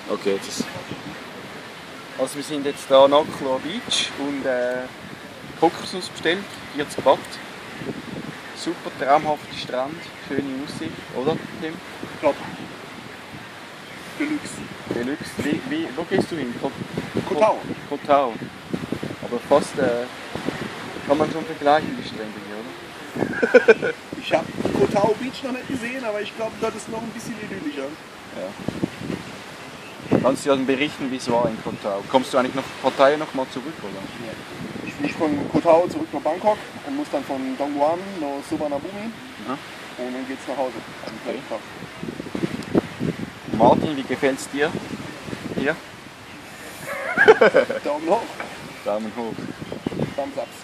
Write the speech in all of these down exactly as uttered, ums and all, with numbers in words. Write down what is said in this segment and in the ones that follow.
Okay, das. Also wir sind jetzt hier Naklua Beach und äh, Kokosnuss bestellt, vierzig Watt. Super traumhafter Strand, schöne Aussicht, oder Tim? Top. Deluxe. Deluxe. Wie, wie, wo gehst du hin? Ko Koh Tao. Koh Tao. Aber fast äh, kann man schon vergleichen, die Strände hier, oder? Ich habe Koh Tao Beach noch nicht gesehen, aber ich glaube, dort ist noch ein bisschen idyllischer. Ja. Kannst du ja berichten, wie es war in Koh Tao? Kommst du eigentlich nach Pattaya noch mal zurück, oder? Ja. Ich fliege von Koh Tao zurück nach Bangkok und muss dann von Dong Guan nach Suvarnabhumi Ja. und dann geht's nach Hause. Am Okay. gleichen Tag. Martin, wie gefällt es dir hier? Daumen hoch. Daumen hoch. Thumbs up.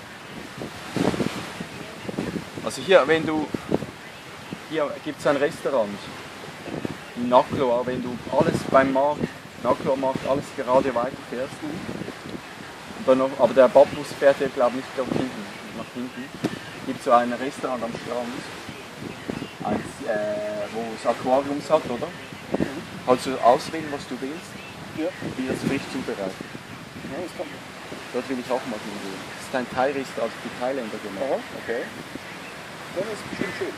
Also hier, wenn du, hier gibt es ein Restaurant in Naklua, wenn du alles beim Markt, Naklua Markt, alles gerade weiterfährst. Und dann noch, aber der Bambus fährt ja glaube ich nicht dort hinten, nach hinten. Gibt es so ein Restaurant am Strand, eins, äh, wo es Aquariums hat, oder? Mhm. Kannst du auswählen, was du willst, Ja. wie das frisch zubereitet. Ja, das kann. Dort will ich auch mal hingehen. Das ist ein Thai-Restaurant, also die Thailänder gemacht. Aha, okay. Das ist bestimmt schön.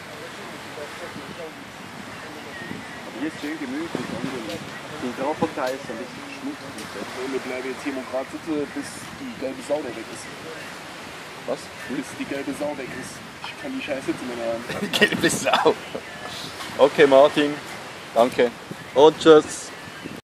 Hier ist schön gemütlich, angenehm. Die Graupartei ist ein bisschen schmutzig. Und wir bleiben jetzt hier mal gerade sitzen, bis die gelbe Sau da weg ist. Was? Bis die gelbe Sau weg ist. Ich kann die scheiß Sitze nicht mehr haben. Gelbe Sau. Okay, Martin. Danke. Und tschüss.